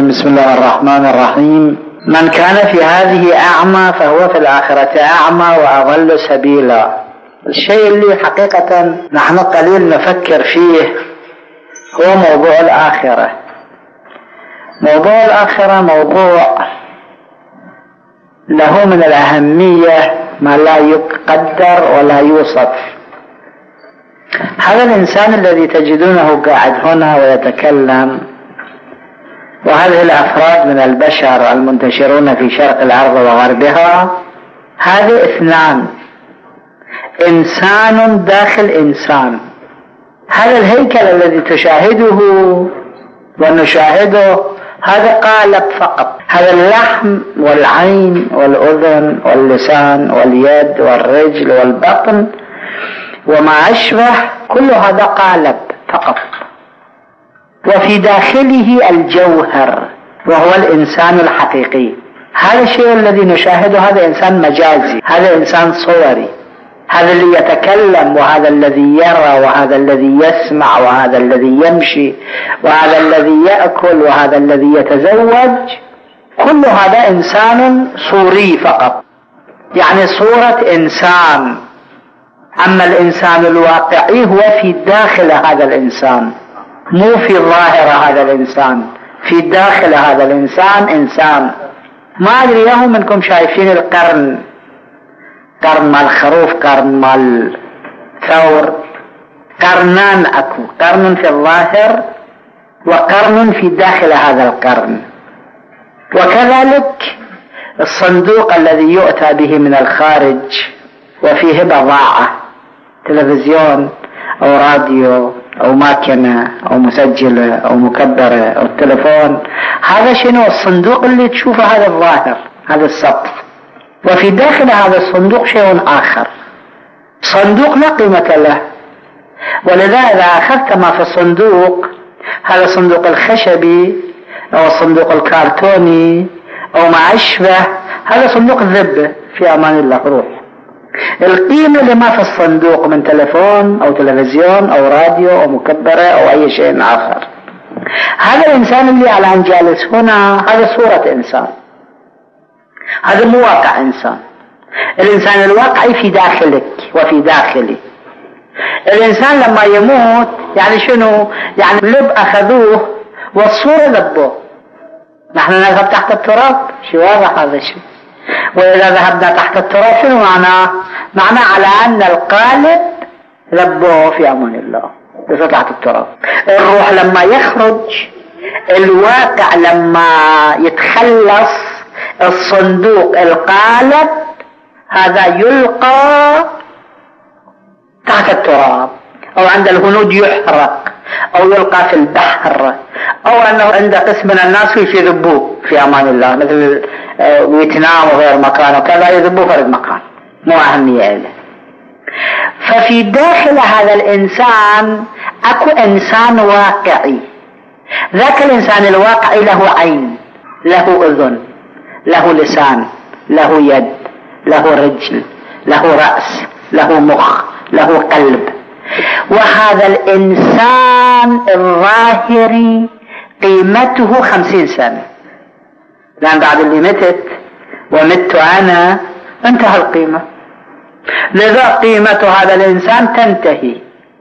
بسم الله الرحمن الرحيم. من كان في هذه أعمى فهو في الآخرة أعمى وأضل سبيلا. الشيء اللي حقيقة نحن قليل نفكر فيه هو موضوع الآخرة. موضوع الآخرة موضوع له من الأهمية ما لا يقدر ولا يوصف. هذا الإنسان الذي تجدونه قاعد هنا ويتكلم، وهذه الأفراد من البشر المنتشرون في شرق الأرض وغربها، هذه اثنان: إنسان داخل إنسان. هذا الهيكل الذي تشاهده ونشاهده هذا قالب فقط. هذا اللحم والعين والأذن واللسان واليد والرجل والبطن وما أشبه، كل هذا قالب فقط. وفي داخله الجوهر وهو الإنسان الحقيقي. هذا الشيء الذي نشاهده هذا إنسان مجازي، هذا إنسان صوري. هذا اللي يتكلم وهذا الذي يرى وهذا الذي يسمع وهذا الذي يمشي وهذا الذي يأكل وهذا الذي يتزوج، كل هذا إنسان صوري فقط، يعني صورة إنسان. أما الإنسان الواقعي هو في داخل هذا الإنسان، مو في ظاهر هذا الإنسان، في داخل هذا الإنسان إنسان. ما أدري لهم منكم شايفين القرن، قرن مال الخروف، قرن مال الثور، قرنان أكو، قرن في الظاهر وقرن في داخل هذا القرن. وكذلك الصندوق الذي يؤتى به من الخارج وفيه بضاعة، تلفزيون أو راديو أو ماكينة أو مسجلة أو مكبرة أو التلفون، هذا شنو؟ الصندوق اللي تشوفه هذا الظاهر، هذا السطح. وفي داخل هذا الصندوق شيء آخر، صندوق لا قيمة له. ولذا إذا أخذت ما في الصندوق، هذا الصندوق الخشبي أو الصندوق الكرتوني أو ما أشبه، هذا صندوق الذبة، في أمان الله روح. القيمة لما في الصندوق من تلفون أو تلفزيون أو راديو أو مكبرة أو أي شيء آخر. هذا الإنسان اللي على أن جالس هنا هذا صورة إنسان، هذا مو واقع إنسان. الإنسان الواقعي في داخلك وفي داخلي. الإنسان لما يموت يعني شنو؟ يعني لب أخذوه والصورة لبوه. نحن نذهب تحت التراب، شو واضح هذا الشيء. وإذا ذهبنا تحت التراب شنو معناه؟ معناه على أن القالب لبوه في أمان الله بس تحت التراب. الروح لما يخرج، الواقع لما يتخلص، الصندوق القالب هذا يلقى تحت التراب، أو عند الهنود يحرق، أو يلقى في البحر، أو أنه عند قسم من الناس يذبوه في أمان الله، مثل فيتنام وغير مكان وكذا، يذبوه فرد مكان، مو أهمية له. ففي داخل هذا الإنسان أكو إنسان واقعي. ذاك الإنسان الواقعي له عين، له أذن، له لسان، له يد، له رجل، له رأس، له مخ، له قلب. وهذا الإنسان الظاهري قيمته 50 سنة، لأن بعد اللي متت ومت أنا انتهى القيمة. لذا قيمة هذا الإنسان تنتهي.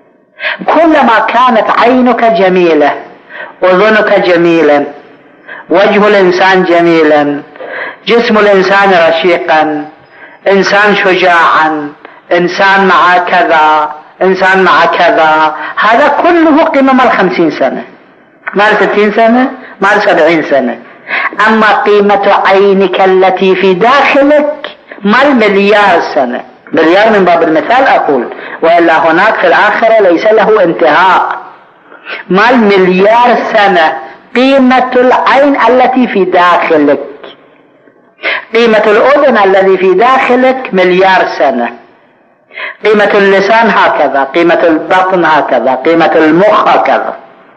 كلما كانت عينك جميلة، أذنك جميلا، وجه الإنسان جميلا، جسم الإنسان رشيقا، إنسان شجاعا، إنسان مع كذا، إنسان مع كذا، هذا كله قيمة مال 50 سنة، مال 60 سنة، مال 70 سنة. أما قيمة عينك التي في داخلك مال مليار سنة. مليار من باب المثال أقول، وإلا هناك في الآخرة ليس له انتهاء. مال مليار سنة قيمة العين التي في داخلك. قيمة الأذن الذي في داخلك مليار سنة. قيمة اللسان هكذا، قيمة البطن هكذا، قيمة المخ هكذا.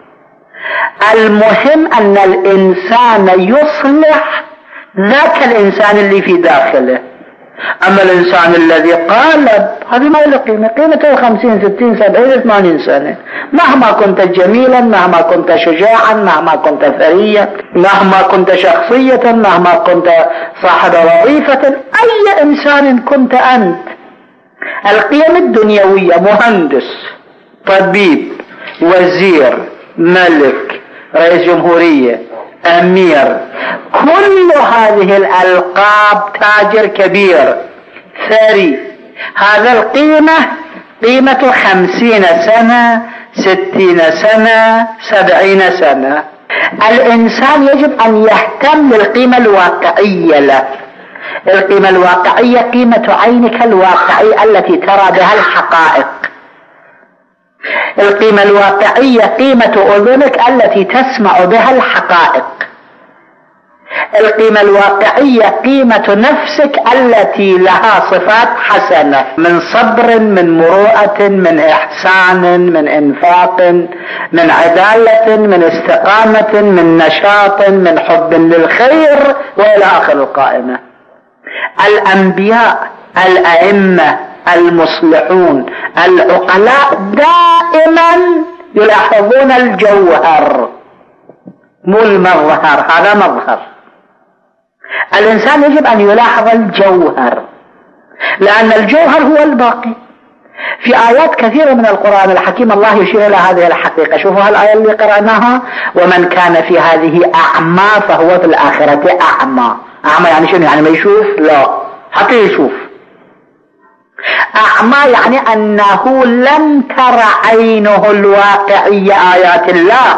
المهم أن الإنسان يصلح ذاك الإنسان اللي في داخله. أما الإنسان الذي قالب هذه ما له قيمة، قيمته 50 60 70 80 سنة، مهما كنت جميلا، مهما كنت شجاعا، مهما كنت ثريا، مهما كنت شخصية، مهما كنت صاحب وظيفة، أي إنسان كنت أنت. القيم الدنيوية مهندس، طبيب، وزير، ملك، رئيس جمهورية، أمير، كل هذه الألقاب، تاجر كبير، ثري، هذا القيمة قيمة 50 سنة 60 سنة 70 سنة. الإنسان يجب أن يهتم بالقيمة الواقعية له. القيمة الواقعية قيمة عينك الواقعية التي ترى بها الحقائق. القيمة الواقعية قيمة أذنك التي تسمع بها الحقائق. القيمة الواقعية قيمة نفسك التي لها صفات حسنة، من صبر، من مروءة، من إحسان، من إنفاق، من عدالة، من استقامة، من نشاط، من حب للخير، وإلى آخر القائمة. الأنبياء، الأئمة، المصلحون، العقلاء دائما يلاحظون الجوهر مو المظهر. هذا مظهر. الإنسان يجب أن يلاحظ الجوهر، لأن الجوهر هو الباقي. في آيات كثيرة من القرآن الحكيم الله يشير إلى هذه الحقيقة. شوفوا الآية اللي قرأناها: ومن كان في هذه أعمى فهو في الآخرة أعمى. أعمى يعني شنو؟ يعني ما يشوف؟ لا، حتى يشوف. أعمى يعني أنه لم تر عينه الواقعية آيات الله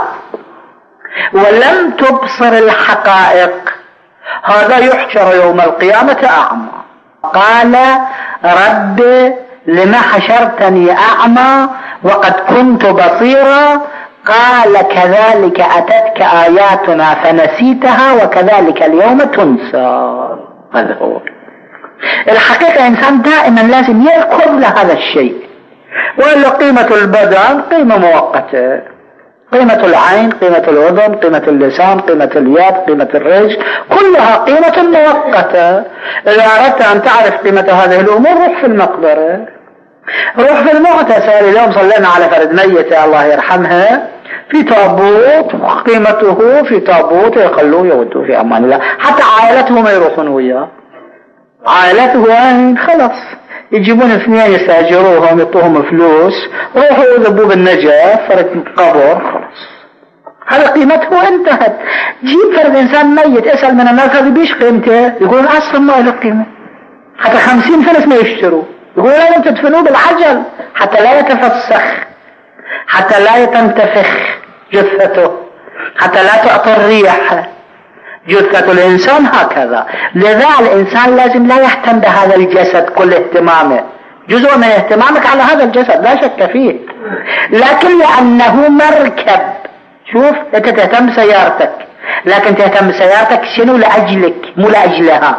ولم تبصر الحقائق، هذا يحشر يوم القيامة أعمى. قال: رب لما حشرتني أعمى وقد كنت بصيرا؟ قال: كذلك أتتك آياتنا فنسيتها وكذلك اليوم تنسى. هذا هو الحقيقة. إنسان دائما لازم يذكر لهذا الشيء. وإلا قيمة البدن قيمة مؤقتة، قيمة العين، قيمة الأذن، قيمة اللسان، قيمة اليد، قيمة الرجل، كلها قيمة مؤقتة. إذا أردت أن تعرف قيمة هذه الأمور روح في المقبرة، روح في المغتسل. اليوم صلينا على فرد ميتة الله يرحمها في تابوت، قيمته في تابوت يخلوه يودوه في أمان الله. حتى عائلته ما يروحون وياه، عائلته وين؟ خلاص يجيبون اثنين يستاجروهم يعطوهم فلوس ويروحوا يذبوا بالنجف فرد قبر، خلاص هذا قيمته انتهت. جيب فرد انسان ميت اسأل من الناس هذا بيش قيمته، يقولون اصلا ما له قيمة. حتى 50 فلس ما يشتروا، يقولون لازم تدفنوه بالعجل حتى لا يتفسخ، حتى لا تنتفخ جثته، حتى لا تعطي الريح. جثة الإنسان هكذا. لذا الإنسان لازم لا يهتم بهذا الجسد كل اهتمامه، جزء من اهتمامك على هذا الجسد لا شك فيه، لكن لأنه مركب. شوف أنت تهتم بسيارتك، لكن تهتم بسيارتك شنو؟ لأجلك مو لأجلها.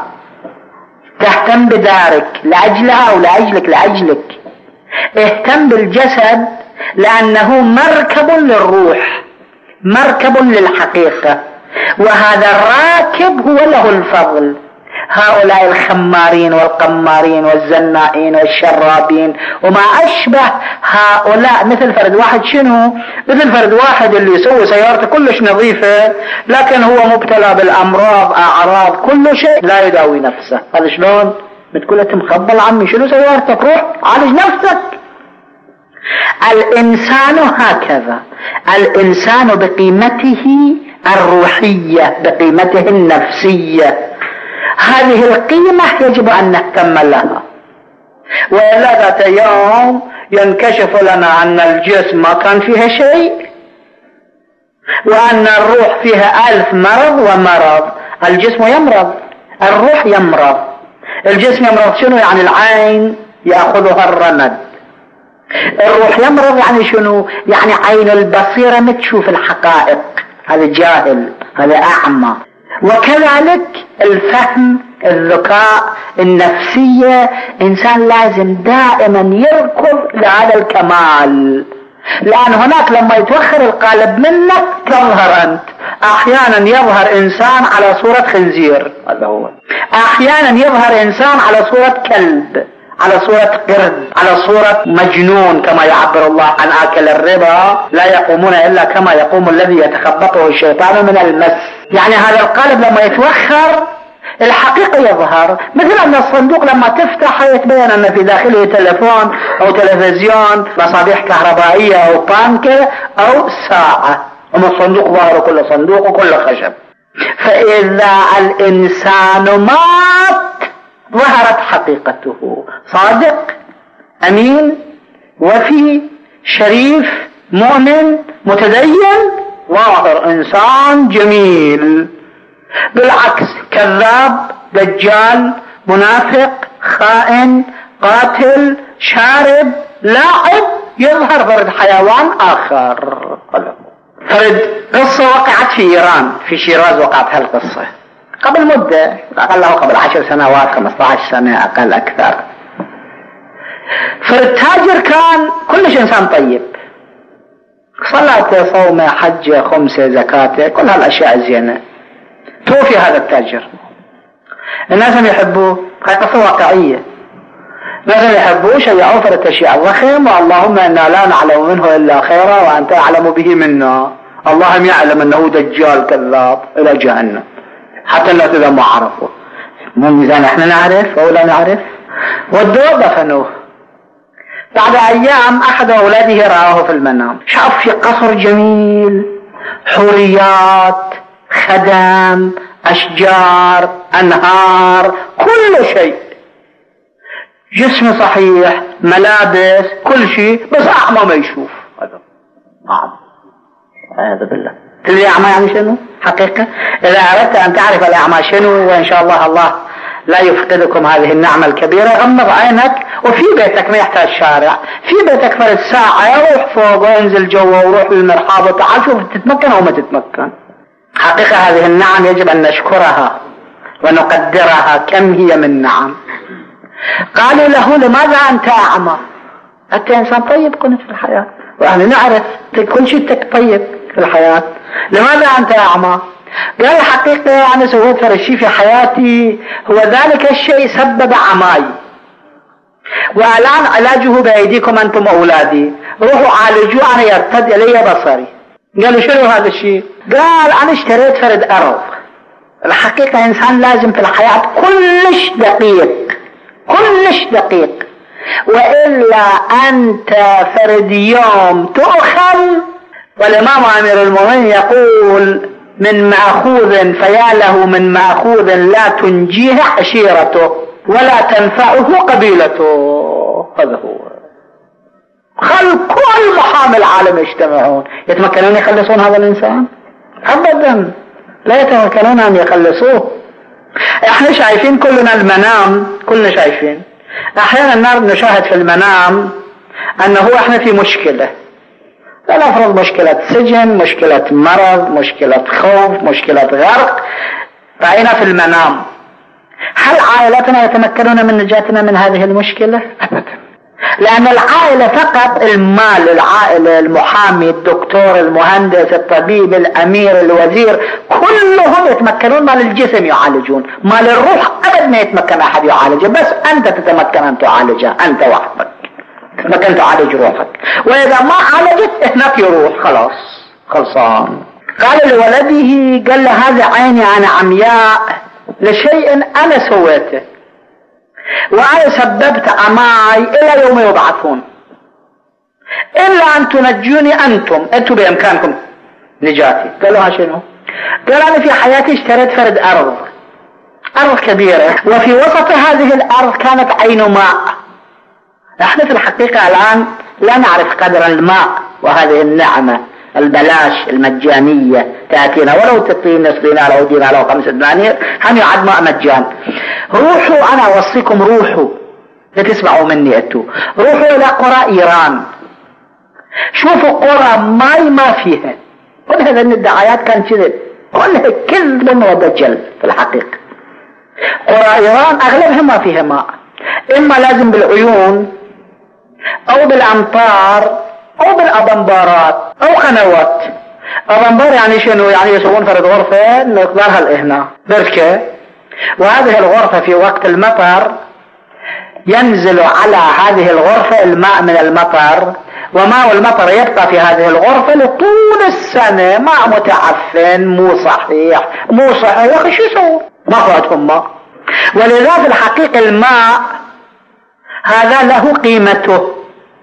تهتم بدارك لأجلها أو لأجلك؟ لأجلك. اهتم بالجسد لأنه مركب للروح، مركب للحقيقة، وهذا الراكب هو له الفضل. هؤلاء الخمارين والقمارين والزنائين والشرابين وما أشبه هؤلاء مثل فرد واحد. شنو؟ مثل فرد واحد اللي يسوي سيارته كلش نظيفة لكن هو مبتلى بالأمراض، أعراض، كل شيء لا يداوي نفسه. هذا شلون؟ بتقول له مخبل عمي شنو سيارتك؟ روح عالج نفسك. الإنسان هكذا، الإنسان بقيمته الروحية، بقيمته النفسية. هذه القيمة يجب أن نهتم لها، وإلا ذات يوم ينكشف لنا أن الجسم ما كان فيها شيء، وأن الروح فيها 1000 مرض ومرض. الجسم يمرض، الروح يمرض. الجسم يمرض شنو؟ يعني العين يأخذها الرمد. الروح يمرض يعني شنو؟ يعني عين البصيرة ما تشوف الحقائق، هذا جاهل، هذا أعمى. وكذلك الفهم، الذكاء، النفسية. إنسان لازم دائما يركض لهذا الكمال. لأن هناك لما يتوخر القالب منك تظهر أنت. أحيانا يظهر إنسان على صورة خنزير، هذا هو. أحيانا يظهر إنسان على صورة كلب، على صورة قرد، على صورة مجنون، كما يعبر الله عن آكل الربا لا يقومون إلا كما يقوم الذي يتخبطه الشيطان من المس. يعني هذا القالب لما يتوخر الحقيقة يظهر، مثل أن الصندوق لما تفتح يتبين أن في داخله تلفون أو تلفزيون، مصابيح كهربائية أو بانكة أو ساعة، أما الصندوق ظاهر كل صندوق وكل خشب. فإذا الإنسان مات ظهرت حقيقته، صادق أمين وفي شريف مؤمن متدين، ظاهر إنسان جميل. بالعكس كذاب دجال منافق خائن قاتل شارب لاعب يظهر فرد حيوان آخر. فرد قصة وقعت في إيران في شيراز، وقعت هالقصة قبل مدة، أقله قبل 10 سنوات 15 سنة أقل أكثر. فرد تاجر كان كلش إنسان طيب، صلاته صومه حجه خمسه زكاته كل هالأشياء الزينة. توفي هذا التاجر، الناس يحبوه، هاي قصة واقعية. الناس يحبوه، شيعوه فرد أشياء ضخم، واللهم إنا لا نعلم منه إلا خيرا وأنت أعلم به منا. اللهم يعلم أنه دجال كذاب إلى جهنم، حتى الناس إذا ما عرفوا. مو ميزان احنا نعرف أو لا نعرف. ودوه دفنوه. بعد أيام أحد أولاده رآه في المنام، شاف في قصر جميل، حوريات، خدم، أشجار، أنهار، كل شيء، جسم صحيح، ملابس، كل شيء، بس أعمى ما يشوف. هذا هذا بالله. تدري أعمى يعني شنو؟ حقيقة إذا أردت أن تعرف الأعمى شنو، وإن شاء الله لا يفقدكم هذه النعمة الكبيرة، غمض عينك وفي بيتك، ما يحتاج شارع، في بيتك فرد ساعة روح فوق وانزل جوا وروح للمرحاض وتعال شوف تتمكن أو ما تتمكن. حقيقة هذه النعم يجب أن نشكرها ونقدرها، كم هي من نعم. قالوا له لماذا أنت أعمى؟ أنت إنسان طيب كنت في الحياة، وأنا نعرف كل شيء طيب في الحياة، لماذا أنت أعمى؟ قال الحقيقة أنا سويت فرق شيء في حياتي، هو ذلك الشيء سبب عماي، والآن علاجه بأيديكم أنتم أولادي، روحوا عالجوه أنا يرتد إلي بصري. قالوا شنو هذا الشيء؟ قال أنا اشتريت فرد أرض. الحقيقة إنسان لازم في الحياة كلش دقيق، وإلا أنت فرد يوم تؤخل. والإمام أمير المؤمنين يقول من مأخوذ فيا له من مأخوذ لا تنجيه عشيرته ولا تنفعه قبيلته. هذا هو. خل كل محامي العالم يجتمعون يتمكنون يخلصون هذا الإنسان؟ أبدا لا يتمكنون أن يخلصوه. احنا شايفين كلنا المنام، كلنا شايفين. احيانا نشاهد في المنام انه احنا في مشكلة، لا نفرض مشكلة سجن، مشكلة مرض، مشكلة خوف، مشكلة غرق، رأينا في المنام. هل عائلتنا يتمكنون من نجاتنا من هذه المشكلة؟ أبدا. لأن العائلة فقط المال، العائلة، المحامي، الدكتور، المهندس، الطبيب، الأمير، الوزير، كلهم يتمكنون. مال الجسم يعالجون، مال الروح أبدا ما يتمكن أحد يعالجه، بس أنت تتمكن أن تعالجها، أنت وحدك تتمكن تعالج روحك. وإذا ما عالجت هناك يروح خلاص خلصان. قال لولده، قال له هذا عيني أنا عمياء لشيء أنا سويته، وأنا سببت عماي إلى يوم يبعثون، إلا أن تنجوني أنتم بإمكانكم نجاتي. قالوا ها شنو؟ قال أنا في حياتي اشتريت فرد أرض كبيرة، وفي وسط هذه الأرض كانت عين ماء. احنا في الحقيقة الآن لا نعرف قدر الماء، وهذه النعمة البلاش المجانية تأتينا، ولو تعطي نصف دينار أو دينار أو 5 دنانير هم يعد ماء مجان. روحوا، أنا أوصيكم روحوا لتسمعوا مني أنتوا، روحوا إلى قرى إيران، شوفوا قرى ماي ما فيها. كل هذه الدعايات كان كذب، كلها كذب ودجل في الحقيقة. قرى إيران أغلبها ما فيها ماء، إما لازم بالعيون أو بالأمطار او بالابنبارات او قنوات. ابنبار يعني شنو؟ يعني يسوون فرد غرفة مقدارها الهنا بركة، وهذه الغرفة في وقت المطر ينزل على هذه الغرفة الماء من المطر، وماء المطر يبقى في هذه الغرفة لطول السنة، ماء متعفن مو صحيح يا اخي شو يسوون؟ ما فاتهم ماء. ولذا في الحقيقة الماء هذا له قيمته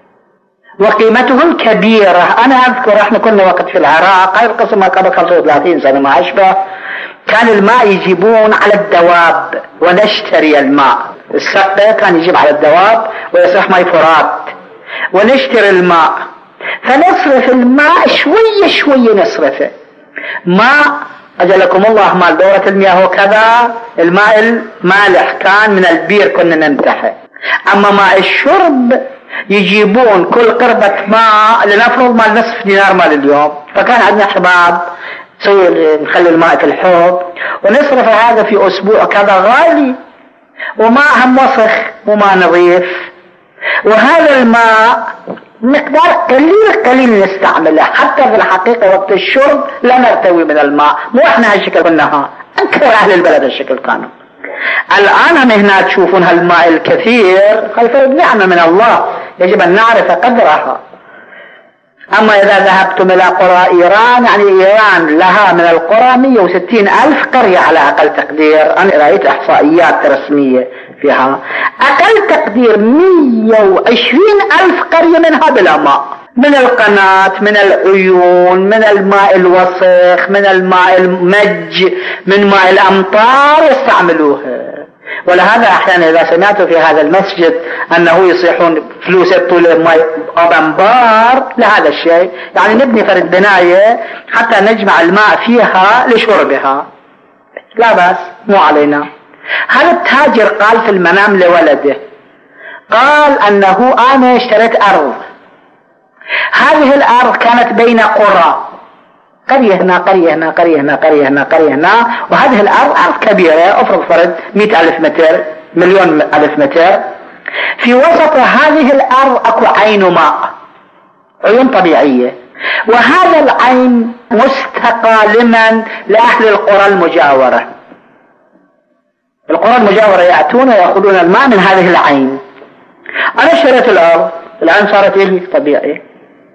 وقيمته الكبيرة. انا اذكر احنا كنا وقت في العراق، هاي القصة قبل 35 سنة ما اشبه، كان الماء يجيبون على الدواب ونشتري الماء، السقة كان يجيب على الدواب ويصح ماء فرات ونشتري الماء، فنصرف الماء شوية نصرفه. ماء أجلكم الله مال دورة المياه وكذا، الماء المالح كان من البير كنا ننتحه. أما ماء الشرب يجيبون كل قربة ماء لنفرض مال نصف دينار مال اليوم، فكان عندنا حباب نخلي الماء في الحوض ونصرف هذا في أسبوع كذا غالي، وماء هم وسخ وماء نظيف. وهذا الماء مقدار قليل نستعمله، حتى في الحقيقة وقت الشرب لا نرتوي من الماء، مو احنا هالشكل كنا، انكر اهل البلد هالشكل كانوا. الان هم هنا تشوفون هالماء الكثير، هاي نعمة من الله يجب ان نعرف قدرها. اما اذا ذهبتم الى قرى ايران، يعني ايران لها من القرى 160,000 قرية على اقل تقدير، انا رأيت احصائيات رسمية فيها، اقل تقدير 120,000 قرية منها بلا ماء، من القناة، من العيون، من الماء الوسخ، من الماء المج، من ماء الامطار يستعملوها. ولهذا احيانا اذا سمعت في هذا المسجد انه يصيحون فلوس طول ماء ابنبار لهذا الشيء، يعني نبني فرد بناية حتى نجمع الماء فيها لشربها، لا بأس مو علينا. هذا التاجر قال في المنام لولده، قال انه انا اشتريت ارض، هذه الارض كانت بين قرى، قرية هنا قرية هنا قرية هنا قرية هنا قرية هنا، وهذه الارض ارض كبيرة، افرض فرد 100,000 متر، 1,000,000 متر. في وسط هذه الارض اكو عين ماء، عيون طبيعية، وهذا العين مستقى لمن؟ لاهل القرى المجاورة. القرى المجاورة يأتون ويأخذون الماء من هذه العين. انا اشتريت الارض، العين صارت لي طبيعي.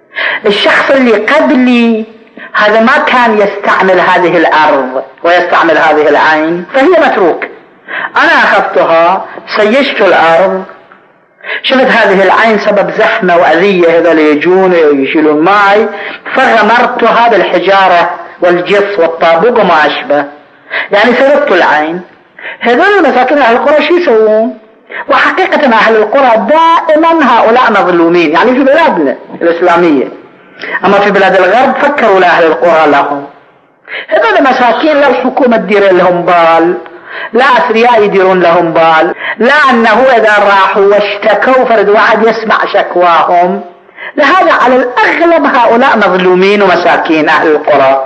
الشخص اللي قبلي هذا ما كان يستعمل هذه الارض ويستعمل هذه العين، فهي متروك. انا اخذتها، سيشت الارض، شفت هذه العين سبب زحمة واذية، هذول يجون ويشيلون ماي، فغمرتها بالحجارة والجف والطابوق وما اشبه، يعني سردت العين. هذول المساكين اهل القرى شو يسوون؟ وحقيقة اهل القرى دائما هؤلاء مظلومين، يعني في بلادنا الاسلامية، اما في بلاد الغرب فكروا لاهل القرى لهم. هذول مساكين لا الحكومة تدير لهم بال، لا اثرياء يديرون لهم بال، لا انه اذا راحوا واشتكوا فرد واحد يسمع شكواهم. لهذا على الاغلب هؤلاء مظلومين ومساكين اهل القرى.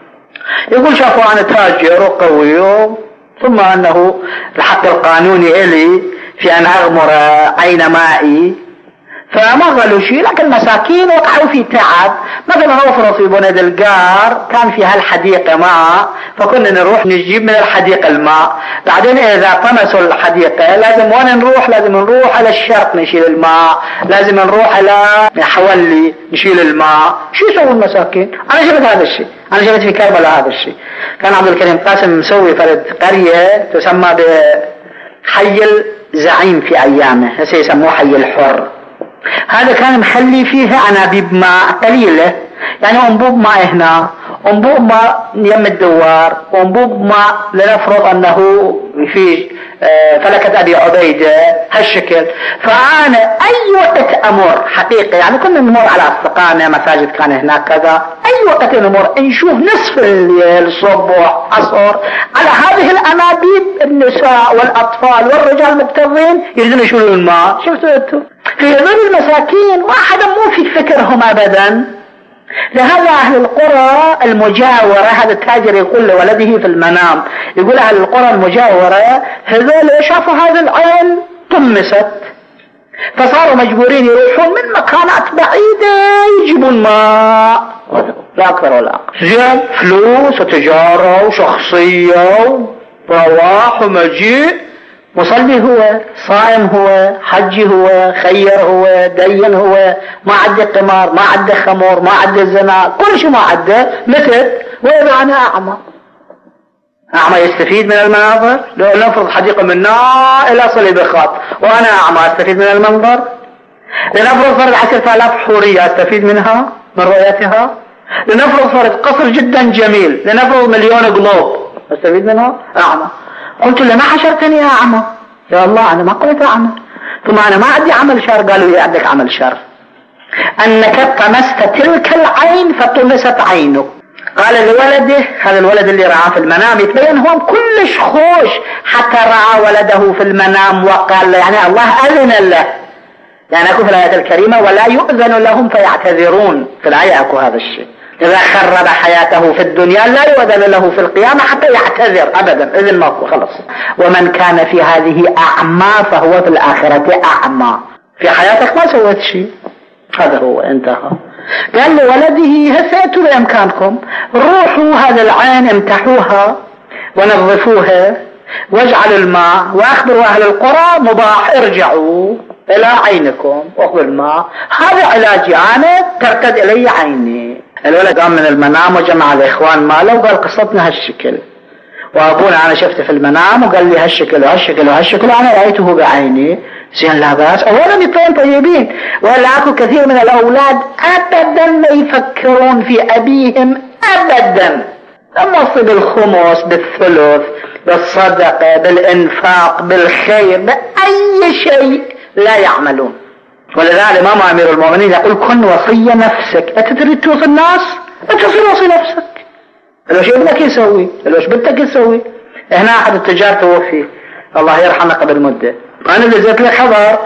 يقول شافوا انا تاجر وقوي، ثم انه الحق القانوني الي في ان اغمر عين مائي، فما قالوا شيء، لكن مساكين وقعوا في تعب. مثلا افرض في بني دلقار كان في هالحديقة ماء، فكنا نروح نجيب من الحديقة الماء، بعدين اذا طمسوا الحديقة لازم وين نروح؟ لازم نروح على الشرق نشيل الماء، لازم نروح على حولي نشيل الماء. شو يسوون المساكين؟ انا شفت هذا الشيء، انا شفت في كربلاء هذا الشيء. كان عبد الكريم قاسم مسوي فرد قرية تسمى بحي الزعيم في ايامه، هسه يسموه حي الحر. هذا كان مخلي فيها انابيب ماء قليلة، يعني انبوب ماء هنا، انبوب ماء يم الدوار، وانبوب ماء لنفرض انه في فلكة ابي عبيدة هالشكل. فانا اي وقت امر حقيقة، يعني كنا نمر على اصدقائنا مساجد كان هناك كذا، اي وقت نمر نشوف نصف الليل صبح عصر على هذه الانابيب النساء والاطفال والرجال مكتظين يريدون يشيلون الماء. شفتوا انتم في هذول المساكين واحد مو في فكرهم ابدا. لهذا اهل القرى المجاورة، هذا التاجر يقول لولده في المنام، يقول اهل القرى المجاورة هذول شافوا هذا العين طمست، فصاروا مجبورين يروحون من مكانات بعيدة يجيبون ماء، لا أكثر ولا أقل. زين، فلوس وتجارة وشخصية ورواح ومجيء، مصلي هو، صائم هو، حجي هو، خير هو، دين هو، ما عده قمار، ما عده خمور، ما عده زنا، كل شيء ما عده. مثل وإذا أنا أعمى، أعمى يستفيد من المناظر؟ لو نفرض حديقة من نار إلى صليبخات وأنا أعمى أستفيد من المنظر؟ لنفرض فرض 10,000 حورية أستفيد منها من رؤيتها؟ لنفرض فرض قصر جدا جميل، لنفرض 1,000,000 قلوب أستفيد منها؟ أعمى. قلت له ما حشرتني يا أعمى؟ يا الله أنا ما قلت أعمى، ثم أنا ما عندي عمل شر. قالوا لي عندك عمل شر، أنك طمست تلك العين فطمست عينك. قال لولده، هذا الولد اللي رعاه في المنام يتبين هو كلش خوش حتى رعى ولده في المنام وقال له، يعني الله أذن له، يعني أكو في الآية الكريمة ولا يؤذن لهم فيعتذرون، في الآية أكو هذا الشيء. إذا خرب حياته في الدنيا لا يؤذن له في القيامة حتى يعتذر أبدا، إذن ماكو خلص. ومن كان في هذه أعمى فهو في الآخرة أعمى. في حياتك ما سويت شيء، هذا هو انتهى. قال لولده هسأتوا بإمكانكم روحوا هذا العين امتحوها ونظفوها واجعلوا الماء واخبروا أهل القرى مباح ارجعوا إلى عينكم واخذوا الماء، هذا علاجي أنا ترتد إلي عيني. الولد قام من المنام وجمع الإخوان ماله وقال قصتنا هالشكل، وأبونا أنا شفته في المنام وقال لي هالشكل وهالشكل وهالشكل وأنا رأيته بعيني. زين لا بأس، أولا اثنين طيبين. ولا أكو كثير من الأولاد أبدا ما يفكرون في أبيهم أبدا، أمص بالخمس بالثلث بالصدقة بالإنفاق بالخير بأي شيء لا يعملون. ولذلك الإمام أمير المؤمنين يقول كن وصي نفسك. أنت تريد توصي الناس أنت تصير وصي نفسك. لوش ابنك يسوي، لوش بنتك يسوي. هنا أحد التجار توفي الله يرحمه قبل مدة، أنا نزلت له خبر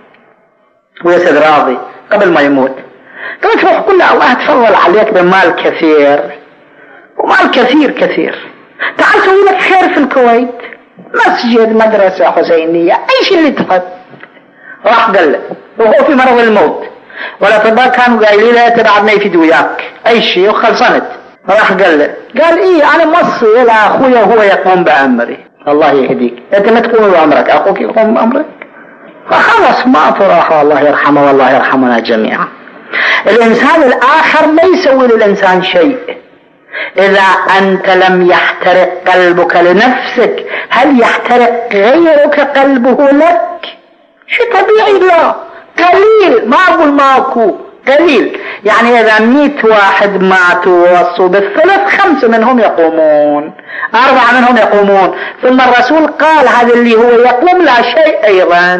ويا سيد راضي قبل ما يموت، قلت روح قل له الله تفضل عليك بمال كثير ومال كثير كثير، تعال سوي لك خير في الكويت، مسجد مدرسة حسينية أي شيء اللي تحب. راح قال له وهو في مرض الموت، والأطباء كانوا قايلين له أنت بعد ما يفيد وياك أي شيء وخلصنت. راح قال له قال إيه أنا موصي إلى أخويا وهو يقوم بأمري. الله يهديك، أنت ما تقوم بأمرك أخوك يقوم بأمرك، فخلص ما تراها. الله يرحمه والله يرحمنا جميعا. الإنسان الآخر ما يسوي للإنسان شيء. إذا أنت لم يحترق قلبك لنفسك هل يحترق غيرك قلبه لك؟ شيء طبيعي. لا قليل، ما أقول ماكو، قليل. يعني إذا 100 واحد ماتوا ووصوا بالثلث 5 منهم يقومون، 4 منهم يقومون. ثم الرسول قال هذا اللي هو يقوم لا شيء أيضا.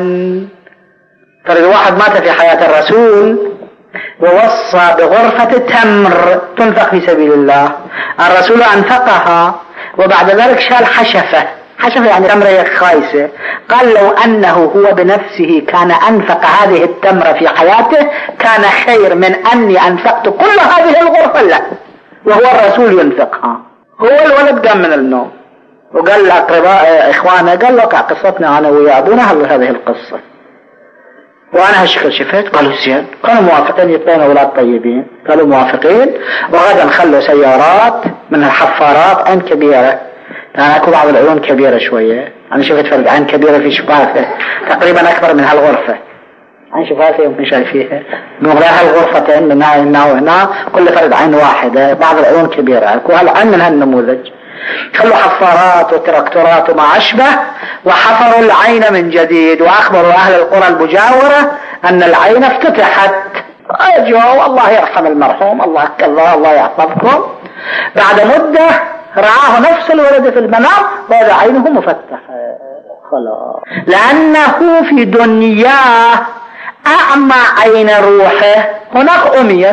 فرد واحد مات في حياة الرسول ووصى بغرفة تمر تنفق في سبيل الله، الرسول أنفقها وبعد ذلك شال حشفة يعني تمرة خايسة، قال لو أنه هو بنفسه كان أنفق هذه التمرة في حياته كان خير من أني أنفقت كل هذه الغرفة له وهو الرسول ينفقها. هو الولد قام من النوم وقال لأقرباء إخوانه قال له قصتنا أنا ويا أبونا هذه القصة وأنا هالشكل شفت. قالوا زين، كانوا موافقين يطلعون أولاد طيبين، قالوا موافقين. وغدا خلوا سيارات من الحفارات عين كبيرة، أنا أكو بعض العيون كبيرة شوية، أنا شفت فرق عين كبيرة في شفافة تقريبا أكبر من هالغرفة، عين شفافة يمكن شايفيها من غير هالغرفتين من هنا وهنا كل فرد عين واحدة، بعض العيون كبيرة أكو هالعين من هالنموذج. خلوا حفارات وتراكتورات وما أشبه وحفروا العين من جديد وأخبروا أهل القرى المجاورة أن العين افتتحت. أجوا الله يرحم المرحوم الله يحفظكم. بعد مدة رآه نفس الولد في المنام وهذا عينه مفتحة خلاص، لأنه في دنياه أعمى عين روحه، هناك أميت.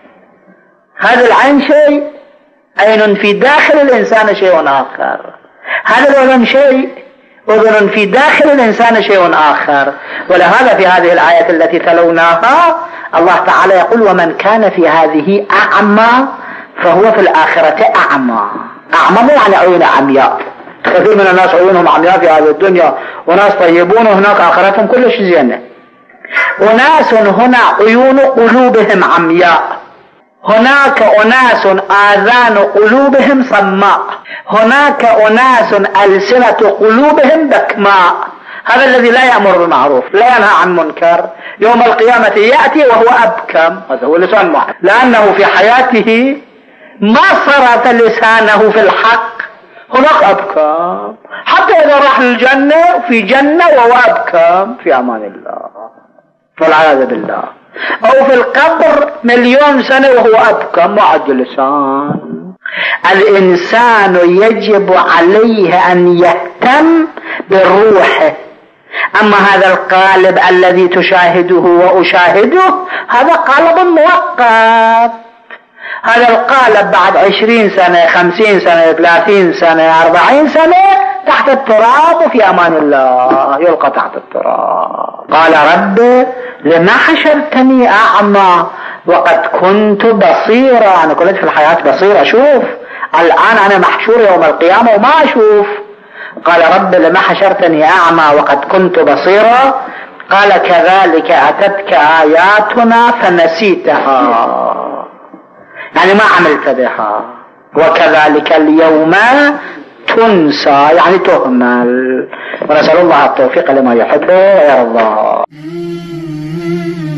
هذا العين شيء، عين في داخل الإنسان شيء آخر، هذا الأذن شيء، أذن في داخل الإنسان شيء آخر. ولهذا في هذه الآية التي تلوناها الله تعالى يقول ومن كان في هذه أعمى فهو في الآخرة أعمى. أعمى يعني عيون عمياء، كثير من الناس عيونهم عمياء في هذه الدنيا وناس طيبون وهناك آخرتهم كلش زينة. أناس هنا عيون قلوبهم عمياء، هناك أناس آذان قلوبهم صماء، هناك أناس ألسنة قلوبهم بكماء. هذا الذي لا يأمر بالمعروف لا ينهى عن منكر يوم القيامة يأتي وهو أبكم، هذا هو لسان معه، لأنه في حياته ما صرف لسانه في الحق، هناك أبكم، حتى إذا راح للجنة في جنة وهو أبكم في أمان الله والعياذ بالله، أو في القبر 1,000,000 سنة وهو أبكم ما عنده لسان. الإنسان يجب عليه أن يهتم بالروح. أما هذا القالب الذي تشاهده وأشاهده هذا قالب مؤقت، هذا القالب بعد 20 سنة 50 سنة 30 سنة 40 سنة تحت التراب وفي أمان الله يلقى تحت التراب. قال رب لما حشرتني أعمى وقد كنت بصيرا، أنا كنت في الحياة بصير أشوف، الآن أنا محشور يوم القيامة وما أشوف. قال رب لما حشرتني أعمى وقد كنت بصيرا، قال كذلك أتتك آياتنا فنسيتها، يعني ما عملت بها، وكذلك اليوم تنسى يعني تهمل. ونسأل الله التوفيق لما يحبه ويرضى.